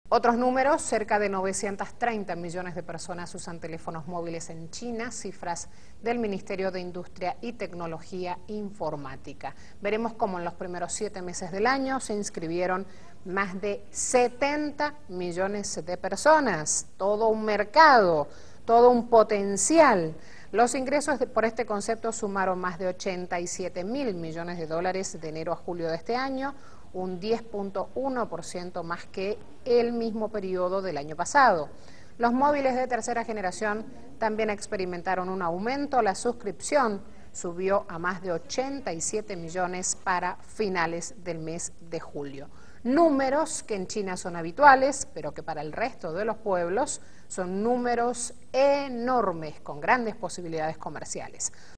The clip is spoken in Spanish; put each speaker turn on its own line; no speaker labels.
Otros números, cerca de 930 millones de personas usan teléfonos móviles en China, cifras del Ministerio de Industria y Tecnología Informática. Veremos cómo en los primeros 7 meses del año se inscribieron más de 70 millones de personas, todo un mercado, todo un potencial. Los ingresos por este concepto sumaron más de 87.000 millones de dólares de enero a julio de este año, un 10.1% más que el mismo periodo del año pasado. Los móviles de tercera generación también experimentaron un aumento. La suscripción subió a más de 87 millones para finales del mes de julio. Números que en China son habituales, pero que para el resto de los pueblos son números enormes, con grandes posibilidades comerciales.